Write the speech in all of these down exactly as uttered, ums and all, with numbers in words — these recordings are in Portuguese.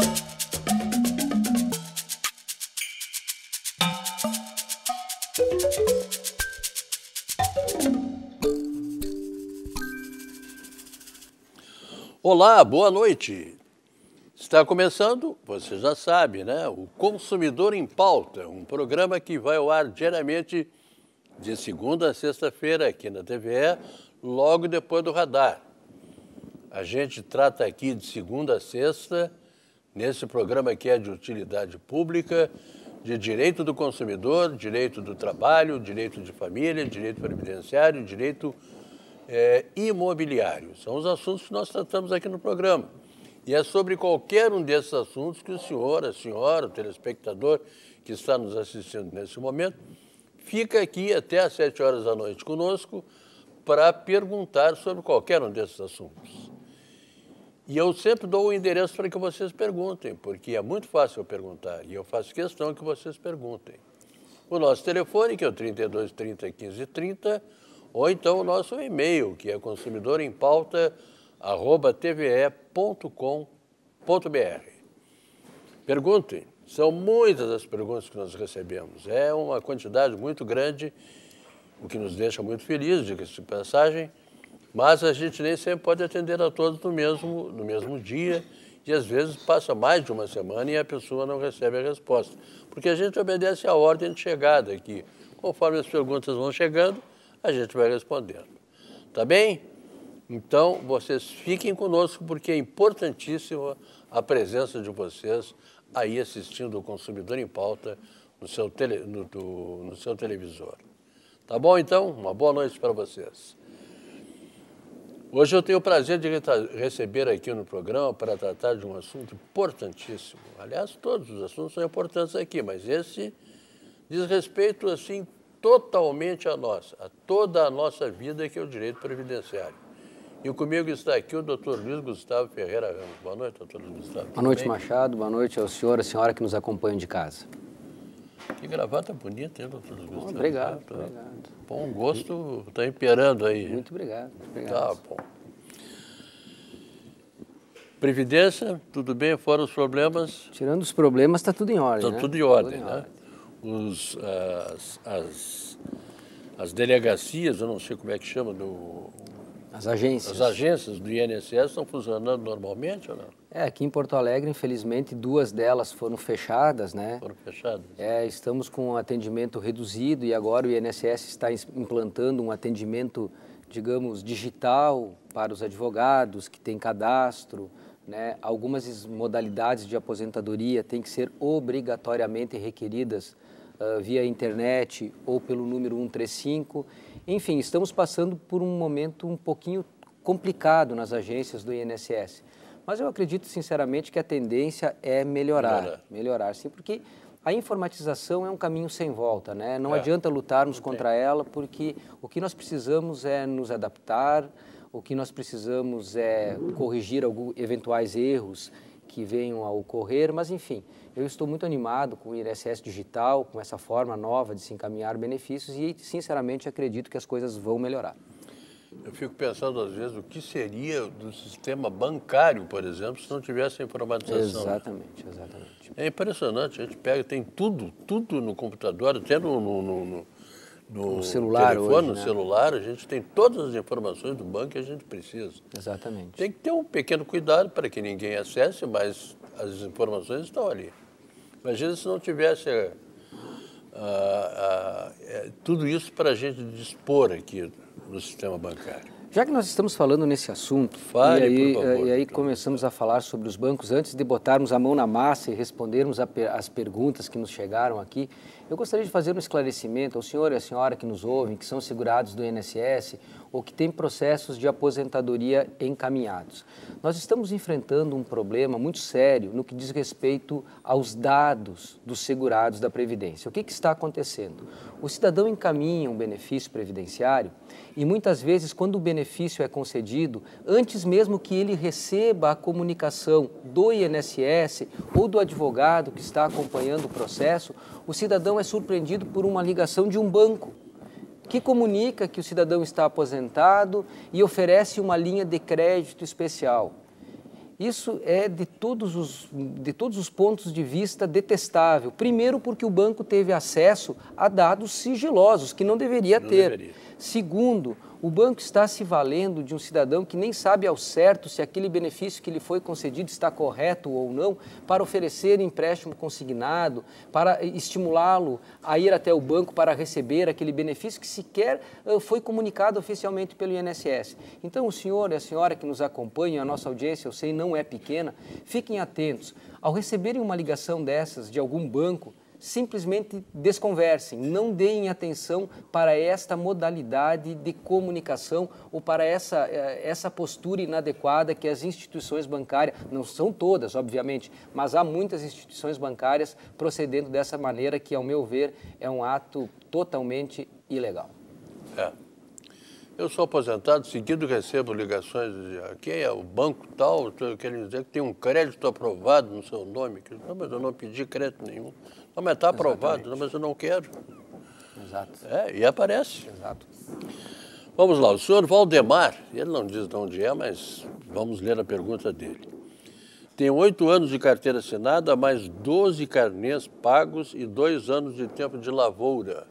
Olá, boa noite. Está começando, você já sabe, né? O Consumidor em Pauta, um programa que vai ao ar diariamente de segunda a sexta-feira aqui na T V E, logo depois do Radar. A gente trata aqui de segunda a sexta, nesse programa que é de utilidade pública, de direito do consumidor, direito do trabalho, direito de família, direito previdenciário, direito É, imobiliário. São os assuntos que nós tratamos aqui no programa. E é sobre qualquer um desses assuntos que o senhor, a senhora, o telespectador que está nos assistindo nesse momento, fica aqui até às sete horas da noite conosco para perguntar sobre qualquer um desses assuntos. E eu sempre dou o endereço para que vocês perguntem, porque é muito fácil eu perguntar, e eu faço questão que vocês perguntem. O nosso telefone, que é o trinta e dois, trinta, quinze, trinta, ou então o nosso e-mail, que é consumidorempauta arroba t v e ponto com ponto b r. Perguntem, são muitas as perguntas que nós recebemos, é uma quantidade muito grande, o que nos deixa muito felizes, diga-se de passagem, mas a gente nem sempre pode atender a todos no mesmo, no mesmo dia, e às vezes passa mais de uma semana e a pessoa não recebe a resposta, porque a gente obedece à ordem de chegada aqui. Conforme as perguntas vão chegando, a gente vai respondendo. Tá bem? Então, vocês fiquem conosco, porque é importantíssima a presença de vocês aí assistindo o Consumidor em Pauta no seu, tele, no, do, no seu televisor. Tá bom, então? Uma boa noite para vocês. Hoje eu tenho o prazer de receber aqui no programa para tratar de um assunto importantíssimo. Aliás, todos os assuntos são importantes aqui, mas esse diz respeito, assim, totalmente a nós, a toda a nossa vida, que é o direito previdenciário. E comigo está aqui o doutor Luiz Gustavo Ferreira Ramos. Boa noite, doutor Luiz Gustavo. Boa noite, Machado. Boa noite ao senhor e à senhora que nos acompanham de casa. Que gravata bonita, hein, doutor Luiz Gustavo? Obrigado, tá, obrigado. Bom gosto está imperando aí. Muito obrigado, obrigado. Tá bom. Previdência, tudo bem, fora os problemas? Tirando os problemas, está tudo em ordem, Está né? tudo em ordem, tudo em né? ordem. Os, as, as, as delegacias, eu não sei como é que chama, do, As agências. as agências do I N S S estão funcionando normalmente ou não? É, aqui em Porto Alegre, infelizmente, duas delas foram fechadas, né? Foram fechadas? É, estamos com um atendimento reduzido e agora o I N S S está implantando um atendimento, digamos, digital para os advogados que têm cadastro, né? Algumas modalidades de aposentadoria têm que ser obrigatoriamente requeridas Uh, via internet ou pelo número cento e trinta e cinco. Enfim, estamos passando por um momento um pouquinho complicado nas agências do I N S S. Mas eu acredito, sinceramente, que a tendência é melhorar. Melhorar, melhorar sim, porque a informatização é um caminho sem volta, né? Não é. adianta lutarmos Não contra tem. ela, porque o que nós precisamos é nos adaptar, o que nós precisamos é corrigir alguns eventuais erros que venham a ocorrer, mas enfim, eu estou muito animado com o I N S S digital, com essa forma nova de se encaminhar benefícios e, sinceramente, acredito que as coisas vão melhorar. Eu fico pensando, às vezes, o que seria do sistema bancário, por exemplo, se não tivesse a informatização. Exatamente, exatamente. É impressionante, a gente pega, tem tudo, tudo no computador, até no, no, no, no, no celular telefone, hoje, no né? celular, a gente tem todas as informações do banco que a gente precisa. Exatamente. Tem que ter um pequeno cuidado para que ninguém acesse, mas as informações estão ali. Imagina se não tivesse a, a, a, tudo isso para a gente dispor aqui no sistema bancário. Já que nós estamos falando nesse assunto, Fale, e aí, por favor, e aí começamos a falar sobre os bancos, antes de botarmos a mão na massa e respondermos a, as perguntas que nos chegaram aqui, eu gostaria de fazer um esclarecimento ao senhor e à senhora que nos ouvem, que são segurados do I N S S ou que têm processos de aposentadoria encaminhados. Nós estamos enfrentando um problema muito sério no que diz respeito aos dados dos segurados da Previdência. O que, que está acontecendo? O cidadão encaminha um benefício previdenciário e muitas vezes, quando o benefício é concedido, antes mesmo que ele receba a comunicação do I N S S ou do advogado que está acompanhando o processo, o cidadão é surpreendido por uma ligação de um banco que comunica que o cidadão está aposentado e oferece uma linha de crédito especial. Isso é de todos os, de todos os pontos de vista detestável. Primeiro, porque o banco teve acesso a dados sigilosos, que não deveria não ter. Deveria. Segundo, o banco está se valendo de um cidadão que nem sabe ao certo se aquele benefício que lhe foi concedido está correto ou não, para oferecer empréstimo consignado, para estimulá-lo a ir até o banco para receber aquele benefício que sequer uh, foi comunicado oficialmente pelo I N S S. Então, o senhor e a senhora que nos acompanham, a nossa audiência, eu sei, não é pequena, fiquem atentos. Ao receberem uma ligação dessas de algum banco, simplesmente desconversem, não deem atenção para esta modalidade de comunicação ou para essa, essa postura inadequada que as instituições bancárias, não são todas, obviamente, mas há muitas instituições bancárias procedendo dessa maneira que, ao meu ver, é um ato totalmente ilegal. É. Eu sou aposentado, seguido recebo ligações de aqui é o banco tal, querem dizer que tem um crédito aprovado no seu nome. Não, mas eu não pedi crédito nenhum. Não, mas está aprovado, não, mas eu não quero. Exato. É, e aparece. Exato. Vamos lá, o senhor Valdemar, ele não diz de onde é, mas vamos ler a pergunta dele. Tem oito anos de carteira assinada, mais doze carnês pagos e dois anos de tempo de lavoura.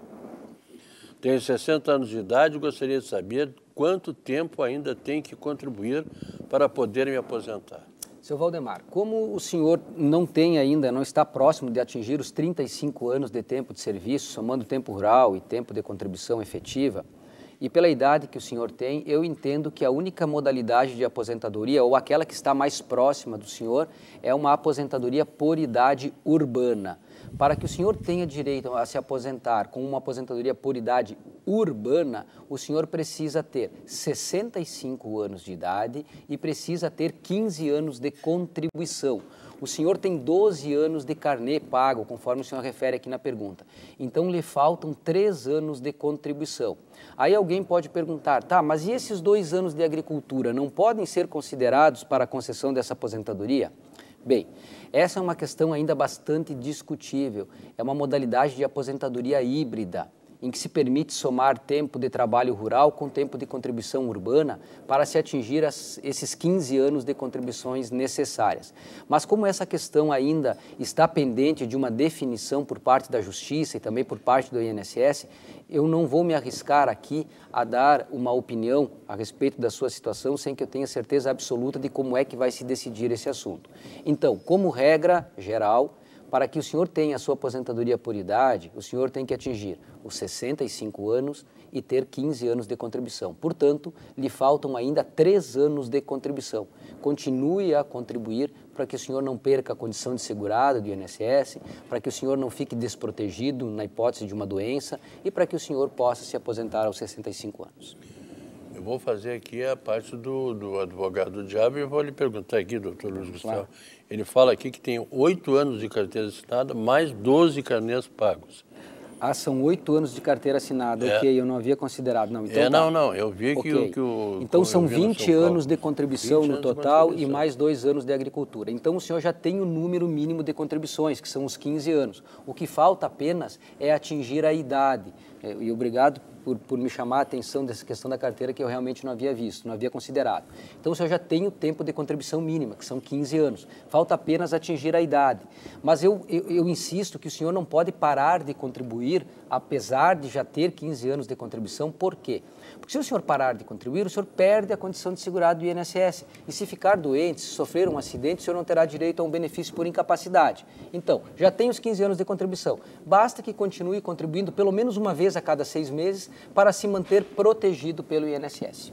Tenho sessenta anos de idade e gostaria de saber quanto tempo ainda tem que contribuir para poder me aposentar. Seu Valdemar, como o senhor não tem ainda, não está próximo de atingir os trinta e cinco anos de tempo de serviço, somando tempo rural e tempo de contribuição efetiva, e pela idade que o senhor tem, eu entendo que a única modalidade de aposentadoria, ou aquela que está mais próxima do senhor, é uma aposentadoria por idade urbana. Para que o senhor tenha direito a se aposentar com uma aposentadoria por idade urbana, o senhor precisa ter sessenta e cinco anos de idade e precisa ter quinze anos de contribuição. O senhor tem doze anos de carnê pago, conforme o senhor refere aqui na pergunta. Então, lhe faltam três anos de contribuição. Aí alguém pode perguntar, tá, mas e esses dois anos de agricultura não podem ser considerados para a concessão dessa aposentadoria? Bem, essa é uma questão ainda bastante discutível. É uma modalidade de aposentadoria híbrida, em que se permite somar tempo de trabalho rural com tempo de contribuição urbana para se atingir as, esses quinze anos de contribuições necessárias. Mas como essa questão ainda está pendente de uma definição por parte da Justiça e também por parte do I N S S, eu não vou me arriscar aqui a dar uma opinião a respeito da sua situação sem que eu tenha certeza absoluta de como é que vai se decidir esse assunto. Então, como regra geral, para que o senhor tenha a sua aposentadoria por idade, o senhor tem que atingir os sessenta e cinco anos e ter quinze anos de contribuição. Portanto, lhe faltam ainda três anos de contribuição. Continue a contribuir para que o senhor não perca a condição de segurado do I N S S, para que o senhor não fique desprotegido na hipótese de uma doença e para que o senhor possa se aposentar aos sessenta e cinco anos. Eu vou fazer aqui a parte do, do advogado do diabo e vou lhe perguntar aqui, doutor Luiz Gustavo. Claro. Ele fala aqui que tem oito anos de carteira assinada, mais doze carnês pagos. Ah, são oito anos de carteira assinada, é. ok, eu não havia considerado. Não, então é, tá. não, não, eu vi okay. que, o, que o... Então são vinte anos de contribuição no total e mais dois anos de agricultura. Então o senhor já tem o número mínimo de contribuições, que são os quinze anos. O que falta apenas é atingir a idade. E obrigado por, por me chamar a atenção dessa questão da carteira que eu realmente não havia visto, não havia considerado. Então o senhor já tem o tempo de contribuição mínima, que são quinze anos. Falta apenas atingir a idade. Mas eu, eu, eu insisto que o senhor não pode parar de contribuir, apesar de já ter quinze anos de contribuição. Por quê? Porque se o senhor parar de contribuir, o senhor perde a condição de segurado do I N S S. E se ficar doente, se sofrer um acidente, o senhor não terá direito a um benefício por incapacidade. Então, já tem os quinze anos de contribuição. Basta que continue contribuindo pelo menos uma vez a cada seis meses para se manter protegido pelo I N S S.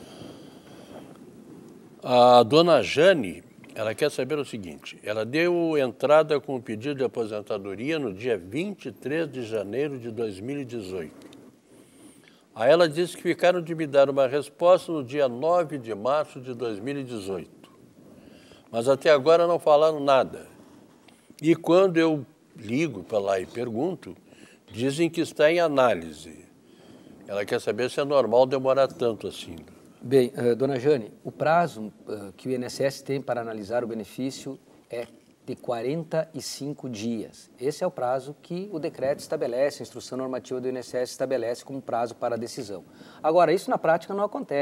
A dona Jane, ela quer saber o seguinte, ela deu entrada com o pedido de aposentadoria no dia vinte e três de janeiro de dois mil e dezoito. Aí ela disse que ficaram de me dar uma resposta no dia nove de março de dois mil e dezoito. Mas até agora não falaram nada. E quando eu ligo para lá e pergunto, dizem que está em análise. Ela quer saber se é normal demorar tanto assim. Bem, uh, dona Jane, o prazo uh, que o I N S S tem para analisar o benefício é de quarenta e cinco dias. Esse é o prazo que o decreto estabelece, a instrução normativa do I N S S estabelece como prazo para a decisão. Agora, isso na prática não acontece.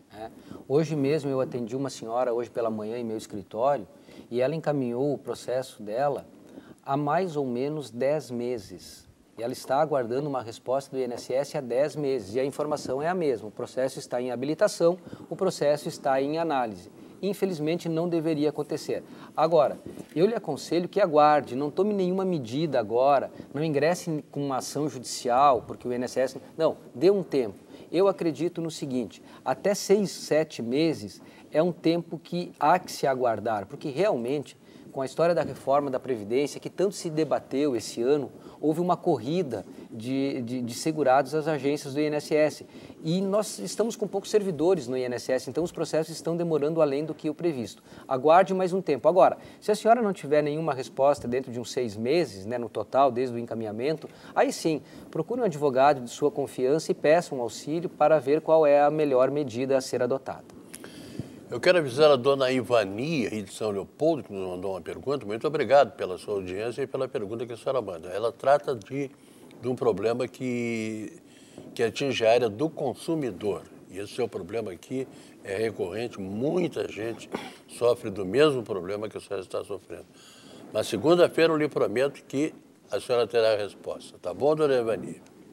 né? Hoje mesmo eu atendi uma senhora, hoje pela manhã, em meu escritório, e ela encaminhou o processo dela há mais ou menos dez meses. E ela está aguardando uma resposta do I N S S há dez meses, e a informação é a mesma, o processo está em habilitação, o processo está em análise. Infelizmente não deveria acontecer. Agora, eu lhe aconselho que aguarde, não tome nenhuma medida agora, não ingresse com uma ação judicial, porque o I N S S... Não, dê um tempo. Eu acredito no seguinte, até seis, sete meses é um tempo que há que se aguardar, porque realmente, com a história da reforma da Previdência, que tanto se debateu esse ano, houve uma corrida de, de, de segurados às agências do I N S S. E nós estamos com poucos servidores no I N S S, então os processos estão demorando além do que o previsto. Aguarde mais um tempo. Agora, se a senhora não tiver nenhuma resposta dentro de uns seis meses, né, no total, desde o encaminhamento, aí sim, procure um advogado de sua confiança e peça um auxílio para ver qual é a melhor medida a ser adotada. Eu quero avisar a dona Ivania, aí de São Leopoldo, que nos mandou uma pergunta. Muito obrigado pela sua audiência e pela pergunta que a senhora manda. Ela trata de, de um problema que, que atinge a área do consumidor. E esse seu problema aqui é recorrente, muita gente sofre do mesmo problema que a senhora está sofrendo. Na segunda-feira eu lhe prometo que a senhora terá a resposta. Tá bom, dona Ivania?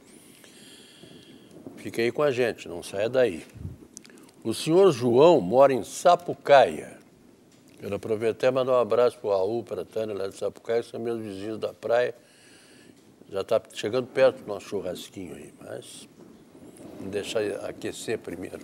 Fique aí com a gente, não saia daí. O senhor João mora em Sapucaia. Quero aproveitar e mandar um abraço para o Raul, para a Tânia, lá de Sapucaia, que são meus vizinhos da praia. Já está chegando perto do nosso churrasquinho aí, mas vamos deixar aquecer primeiro.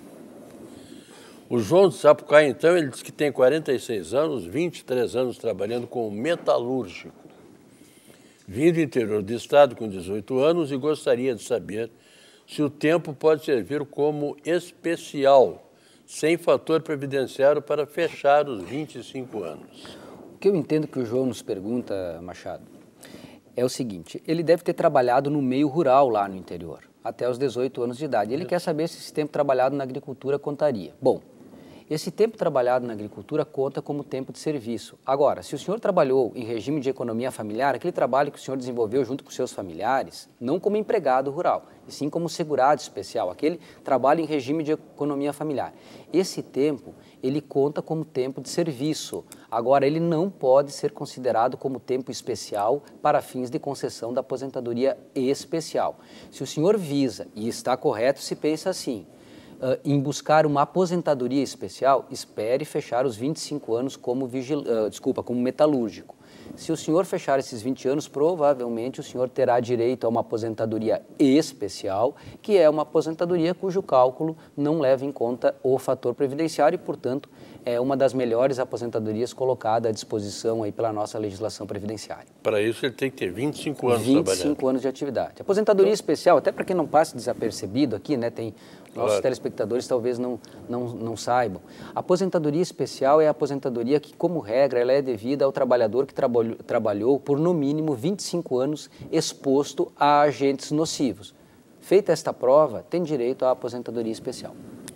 O João de Sapucaia, então, ele diz que tem quarenta e seis anos, vinte e três anos trabalhando como metalúrgico. Vindo do interior do estado com dezoito anos e gostaria de saber se o tempo pode servir como especial, sem fator previdenciário, para fechar os vinte e cinco anos. O que eu entendo que o João nos pergunta, Machado, é o seguinte, ele deve ter trabalhado no meio rural lá no interior, até os dezoito anos de idade. Ele quer saber se esse tempo trabalhado na agricultura contaria. Bom, esse tempo trabalhado na agricultura conta como tempo de serviço. Agora, se o senhor trabalhou em regime de economia familiar, aquele trabalho que o senhor desenvolveu junto com seus familiares, não como empregado rural, e sim como segurado especial, aquele trabalho em regime de economia familiar. Esse tempo, ele conta como tempo de serviço. Agora, ele não pode ser considerado como tempo especial para fins de concessão da aposentadoria especial. Se o senhor visa, e está correto se pensa assim, Uh, em buscar uma aposentadoria especial, espere fechar os vinte e cinco anos como, vigil... uh, desculpa, como metalúrgico. Se o senhor fechar esses vinte anos, provavelmente o senhor terá direito a uma aposentadoria especial, que é uma aposentadoria cujo cálculo não leva em conta o fator previdenciário e, portanto, é uma das melhores aposentadorias colocada à disposição aí pela nossa legislação previdenciária. Para isso ele tem que ter vinte e cinco anos vinte e cinco trabalhando. vinte e cinco anos de atividade. Aposentadoria especial, até para quem não passe desapercebido aqui, né, tem nossos Claro. telespectadores talvez não, não, não saibam. A aposentadoria especial é a aposentadoria que, como regra, ela é devida ao trabalhador que trabalhou, trabalhou por no mínimo vinte e cinco anos exposto a agentes nocivos. Feita esta prova, tem direito à aposentadoria especial.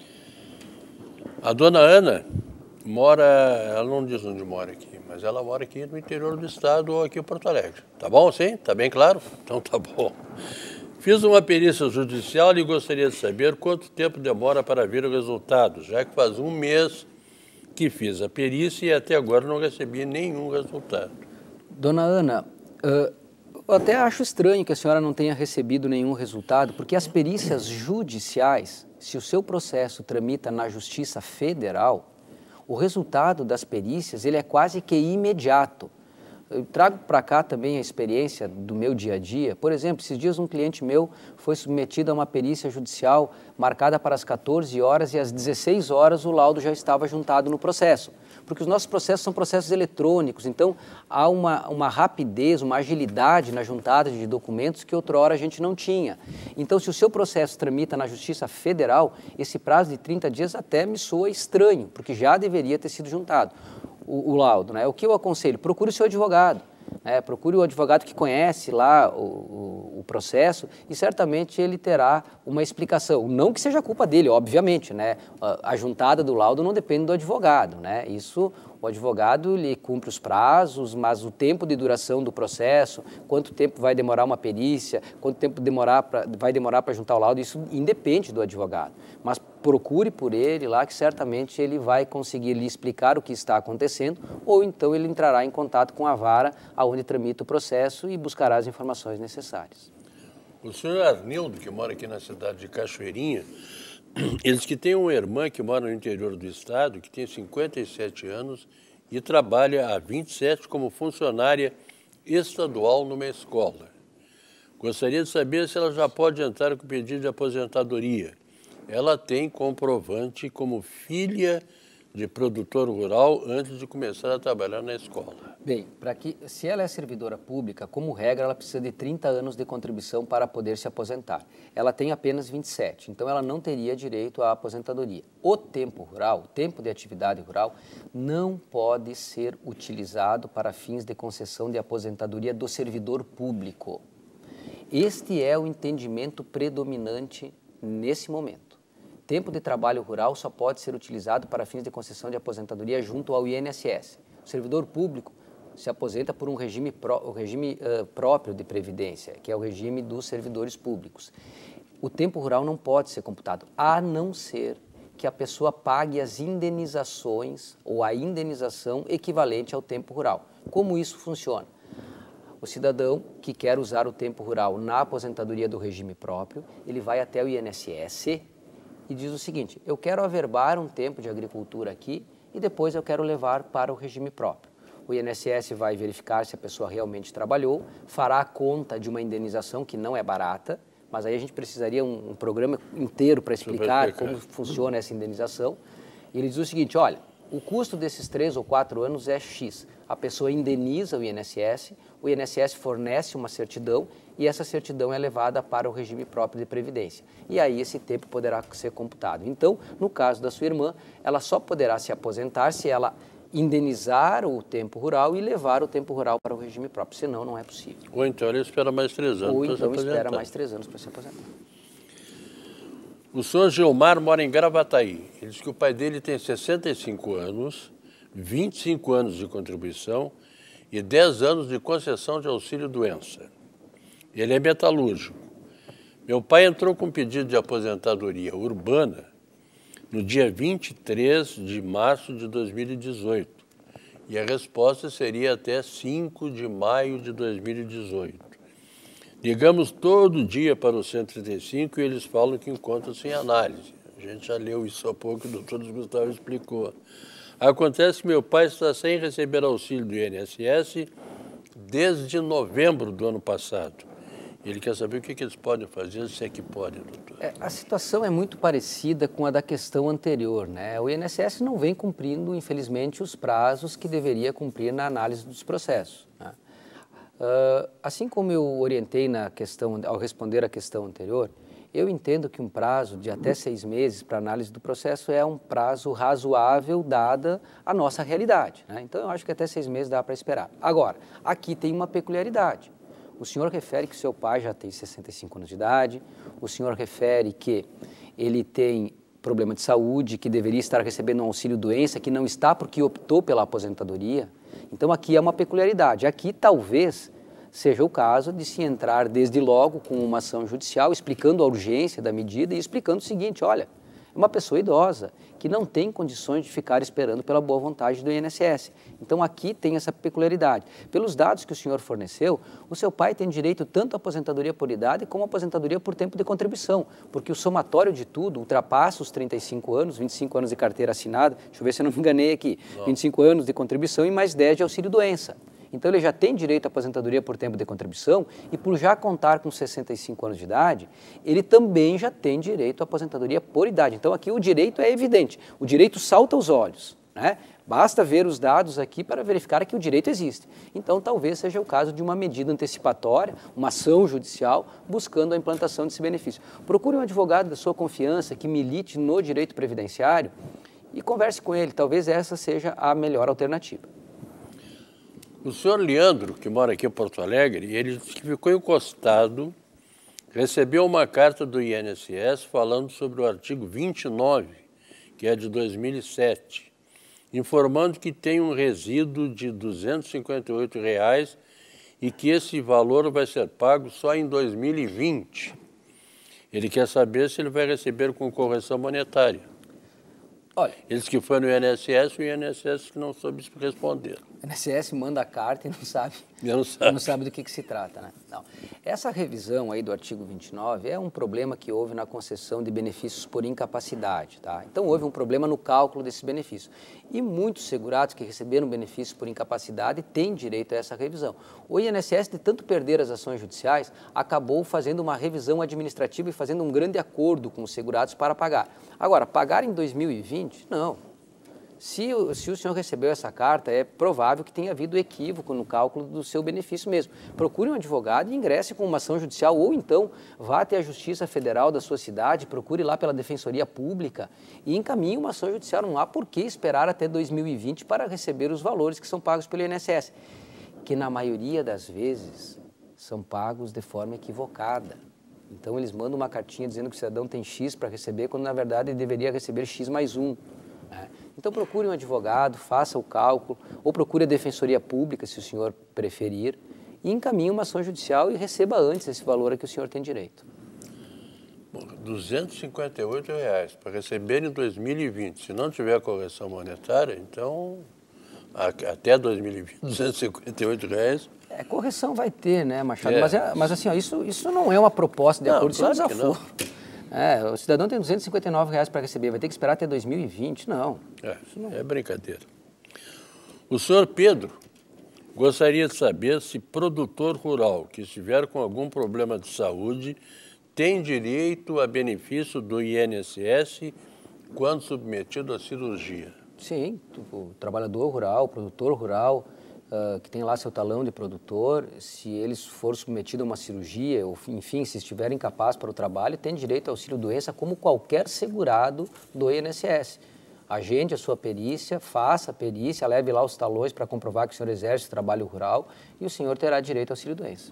A dona Ana mora, ela não diz onde mora aqui, mas ela mora aqui no interior do estado ou aqui em Porto Alegre. Tá bom, sim? Tá bem claro? Então tá bom. Fiz uma perícia judicial e gostaria de saber quanto tempo demora para vir o resultado, já que faz um mês que fiz a perícia e até agora não recebi nenhum resultado. Dona Ana, uh, eu até acho estranho que a senhora não tenha recebido nenhum resultado, porque as perícias judiciais, se o seu processo tramita na Justiça Federal, o resultado das perícias ele é quase que imediato. Eu trago para cá também a experiência do meu dia a dia. Por exemplo, esses dias um cliente meu foi submetido a uma perícia judicial marcada para as quatorze horas e às dezesseis horas o laudo já estava juntado no processo. Porque os nossos processos são processos eletrônicos, então há uma, uma rapidez, uma agilidade na juntada de documentos que outrora a gente não tinha. Então, se o seu processo tramita na Justiça Federal, esse prazo de trinta dias até me soa estranho, porque já deveria ter sido juntado o, o laudo, né? O que eu aconselho? Procure o seu advogado. É, procure o advogado que conhece lá o, o, o processo e certamente ele terá uma explicação. Não que seja culpa dele, obviamente, né? A, a juntada do laudo não depende do advogado, né? Isso, o advogado ele cumpre os prazos, mas o tempo de duração do processo, quanto tempo vai demorar uma perícia, quanto tempo demorar pra, vai demorar para juntar o laudo, isso independe do advogado. Mas procure por ele lá, que certamente ele vai conseguir lhe explicar o que está acontecendo, ou então ele entrará em contato com a vara aonde tramita o processo e buscará as informações necessárias. O senhor Arnildo, que mora aqui na cidade de Cachoeirinha, ele diz que tem uma irmã que mora no interior do estado, que tem cinquenta e sete anos e trabalha há vinte e sete como funcionária estadual numa escola. Gostaria de saber se ela já pode entrar com pedido de aposentadoria. Ela tem comprovante como filha de produtor rural antes de começar a trabalhar na escola. Bem, para que, se ela é servidora pública, como regra, ela precisa de trinta anos de contribuição para poder se aposentar. Ela tem apenas vinte e sete, então ela não teria direito à aposentadoria. O tempo rural, o tempo de atividade rural, não pode ser utilizado para fins de concessão de aposentadoria do servidor público. Este é o entendimento predominante nesse momento. Tempo de trabalho rural só pode ser utilizado para fins de concessão de aposentadoria junto ao I N S S. O servidor público se aposenta por um regime, pró, o regime uh, próprio de previdência, que é o regime dos servidores públicos. O tempo rural não pode ser computado, a não ser que a pessoa pague as indenizações ou a indenização equivalente ao tempo rural. Como isso funciona? O cidadão que quer usar o tempo rural na aposentadoria do regime próprio, ele vai até o I N S S e diz o seguinte: eu quero averbar um tempo de agricultura aqui e depois eu quero levar para o regime próprio. O I N S S vai verificar se a pessoa realmente trabalhou, fará a conta de uma indenização que não é barata, mas aí a gente precisaria um, um programa inteiro para explicar como funciona essa indenização. E ele diz o seguinte: olha, o custo desses três ou quatro anos é X. A pessoa indeniza o I N S S, o I N S S fornece uma certidão e essa certidão é levada para o regime próprio de previdência. E aí esse tempo poderá ser computado. Então, no caso da sua irmã, ela só poderá se aposentar se ela indenizar o tempo rural e levar o tempo rural para o regime próprio, senão não é possível. Ou então ele espera mais três anos Ou para então se aposentar. espera mais três anos para se aposentar. O senhor Gilmar mora em Gravataí. Ele diz que o pai dele tem sessenta e cinco anos, vinte e cinco anos de contribuição e dez anos de concessão de auxílio-doença. Ele é metalúrgico. Meu pai entrou com pedido de aposentadoria urbana no dia vinte e três de março de dois mil e dezoito e a resposta seria até cinco de maio de dois mil e dezoito. Ligamos todo dia para o cento e trinta e cinco e eles falam que encontram-se em análise. A gente já leu isso há pouco, o doutor Gustavo explicou. Acontece que meu pai está sem receber auxílio do I N S S desde novembro do ano passado. Ele quer saber o que, que eles podem fazer, se é que podem, doutor. É, a situação é muito parecida com a da questão anterior, né? O I N S S não vem cumprindo, infelizmente, os prazos que deveria cumprir na análise dos processos, né? Uh, assim como eu orientei na questão, ao responder à questão anterior, eu entendo que um prazo de até seis meses para análise do processo é um prazo razoável dada a nossa realidade, né? Então eu acho que até seis meses dá para esperar. Agora, aqui tem uma peculiaridade. O senhor refere que seu pai já tem sessenta e cinco anos de idade, o senhor refere que ele tem problema de saúde, que deveria estar recebendo um auxílio-doença, que não está porque optou pela aposentadoria. Então aqui é uma peculiaridade. Aqui talvez seja o caso de se entrar desde logo com uma ação judicial, explicando a urgência da medida e explicando o seguinte: olha, é uma pessoa idosa que não tem condições de ficar esperando pela boa vontade do I N S S. Então aqui tem essa peculiaridade. Pelos dados que o senhor forneceu, o seu pai tem direito tanto à aposentadoria por idade como à aposentadoria por tempo de contribuição, porque o somatório de tudo ultrapassa os trinta e cinco anos, vinte e cinco anos de carteira assinada, deixa eu ver se eu não me enganei aqui, não. vinte e cinco anos de contribuição e mais dez de auxílio-doença. Então ele já tem direito à aposentadoria por tempo de contribuição e por já contar com sessenta e cinco anos de idade, ele também já tem direito à aposentadoria por idade. Então aqui o direito é evidente, o direito salta aos olhos, né? Basta ver os dados aqui para verificar que o direito existe. Então talvez seja o caso de uma medida antecipatória, uma ação judicial buscando a implantação desse benefício. Procure um advogado da sua confiança que milite no direito previdenciário e converse com ele, talvez essa seja a melhor alternativa. O senhor Leandro, que mora aqui em Porto Alegre, ele disse que ficou encostado, recebeu uma carta do I N S S falando sobre o artigo vinte e nove, que é de dois mil e sete, informando que tem um resíduo de duzentos e cinquenta e oito reais e que esse valor vai ser pago só em dois mil e vinte. Ele quer saber se ele vai receber com correção monetária. Olha, Eles que foram no I N S S, o I N S S que não soube responder. O I N S S manda a carta e não sabe, não sabe. não sabe do que, que se trata, né? Não. Essa revisão aí do artigo vinte e nove é um problema que houve na concessão de benefícios por incapacidade, tá? Então houve um problema no cálculo desses benefícios. E muitos segurados que receberam benefícios por incapacidade têm direito a essa revisão. O I N S S, de tanto perder as ações judiciais, acabou fazendo uma revisão administrativa e fazendo um grande acordo com os segurados para pagar. Agora, pagar em dois mil e vinte, não. Se o, se o senhor recebeu essa carta, é provável que tenha havido equívoco no cálculo do seu benefício mesmo. Procure um advogado e ingresse com uma ação judicial, ou então vá até a Justiça Federal da sua cidade, procure lá pela Defensoria Pública e encaminhe uma ação judicial. Não há por que esperar até dois mil e vinte para receber os valores que são pagos pelo I N S S, que na maioria das vezes são pagos de forma equivocada. Então eles mandam uma cartinha dizendo que o cidadão tem X para receber, quando na verdade ele deveria receber X mais um. Né? Então procure um advogado, faça o cálculo, ou procure a Defensoria Pública, se o senhor preferir, e encaminhe uma ação judicial e receba antes esse valor a que o senhor tem direito. Bom, duzentos e cinquenta e oito reais para receber em dois mil e vinte. Se não tiver correção monetária, então até dois mil e vinte, duzentos e cinquenta e oito reais. É, correção vai ter, né, Machado? É. Mas, é, mas assim, ó, isso, isso não é uma proposta de Não, acordo, claro isso é um que desaforo. É, o cidadão tem duzentos e cinquenta e nove reais para receber, vai ter que esperar até dois mil e vinte? Não. É, não é brincadeira. O senhor Pedro gostaria de saber se produtor rural que estiver com algum problema de saúde tem direito a benefício do I N S S quando submetido à cirurgia. Sim, o trabalhador rural, o produtor rural, uh, que tem lá seu talão de produtor, se ele for submetido a uma cirurgia, ou enfim, se estiver incapaz para o trabalho, tem direito ao auxílio-doença como qualquer segurado do I N S S. Agende a sua perícia, faça a perícia, leve lá os talões para comprovar que o senhor exerce trabalho rural e o senhor terá direito ao auxílio-doença.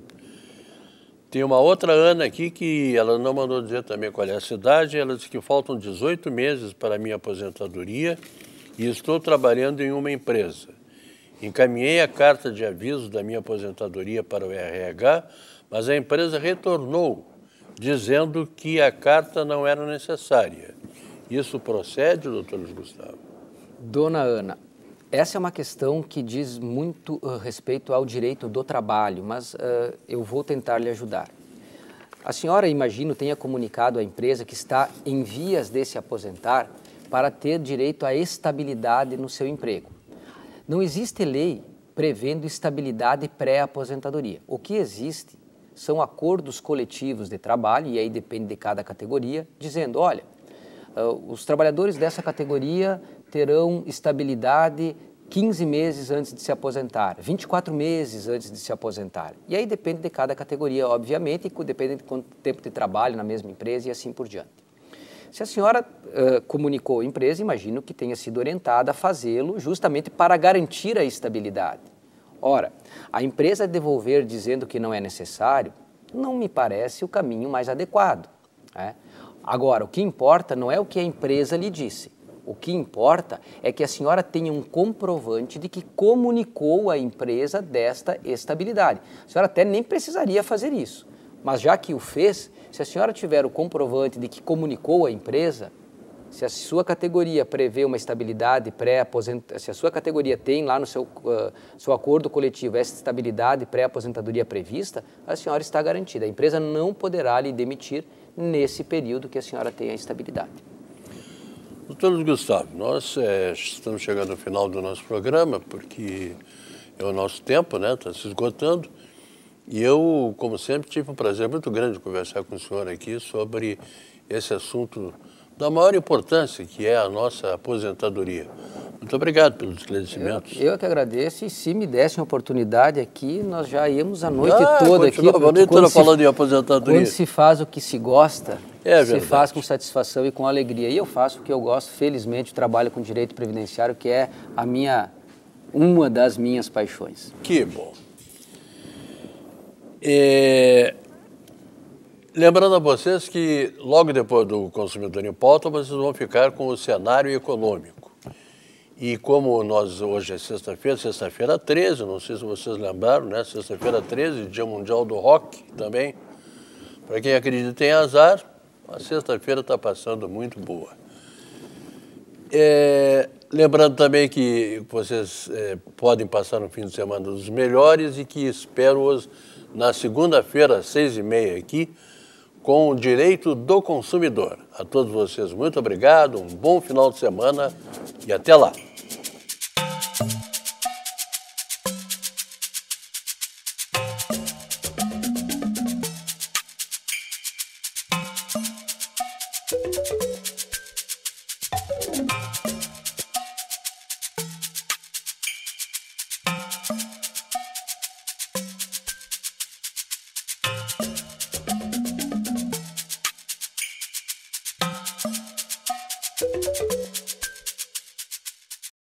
Tem uma outra Ana aqui que ela não mandou dizer também qual é a cidade, ela disse que faltam dezoito meses para a minha aposentadoria e estou trabalhando em uma empresa. Encaminhei a carta de aviso da minha aposentadoria para o R H, mas a empresa retornou, dizendo que a carta não era necessária. Isso procede, doutor Luiz Gustavo? Dona Ana, essa é uma questão que diz muito uh, respeito ao direito do trabalho, mas uh, eu vou tentar lhe ajudar. A senhora, imagino, tenha comunicado à empresa que está em vias de se aposentar para ter direito à estabilidade no seu emprego. Não existe lei prevendo estabilidade pré-aposentadoria. O que existe são acordos coletivos de trabalho, e aí depende de cada categoria, dizendo, olha, uh, os trabalhadores dessa categoria terão estabilidade quinze meses antes de se aposentar, vinte e quatro meses antes de se aposentar. E aí depende de cada categoria, obviamente, e depende de quanto tempo de trabalho na mesma empresa e assim por diante. Se a senhora uh, comunicou à empresa, imagino que tenha sido orientada a fazê-lo justamente para garantir a estabilidade. Ora, a empresa devolver dizendo que não é necessário, não me parece o caminho mais adequado, né? Agora, o que importa não é o que a empresa lhe disse. O que importa é que a senhora tenha um comprovante de que comunicou à empresa desta estabilidade. A senhora até nem precisaria fazer isso, mas já que o fez, se a senhora tiver o comprovante de que comunicou à empresa, se a sua categoria prevê uma estabilidade pré-aposentadoria, se a sua categoria tem lá no seu, uh, seu acordo coletivo essa estabilidade pré-aposentadoria prevista, a senhora está garantida. A empresa não poderá lhe demitir nesse período que a senhora tem a estabilidade. Doutor Luiz Gustavo, nós é, estamos chegando ao final do nosso programa, porque é o nosso tempo, né? Está se esgotando. E eu, como sempre, tive um prazer muito grande de conversar com o senhor aqui sobre esse assunto da maior importância, que é a nossa aposentadoria. Muito obrigado pelos esclarecimentos. Eu, eu que agradeço, e se me dessem oportunidade aqui, nós já íamos a noite ah, toda aqui. A noite toda falando em aposentadoria. Quando se faz o que se gosta, é se faz com satisfação e com alegria. E eu faço o que eu gosto, felizmente, trabalho com direito previdenciário, que é a minha, uma das minhas paixões. Que bom. É... Lembrando a vocês que logo depois do Consumidor em Pauta, vocês vão ficar com o cenário econômico. E como nós hoje é sexta-feira, sexta-feira treze, não sei se vocês lembraram, né? Sexta-feira treze, Dia Mundial do Rock também. Para quem acredita em azar, a sexta-feira está passando muito boa. É, lembrando também que vocês é, podem passar um fim de semana dos melhores e que espero-os na segunda-feira, às seis e meia aqui, com o Direito do Consumidor. A todos vocês, muito obrigado, um bom final de semana e até lá.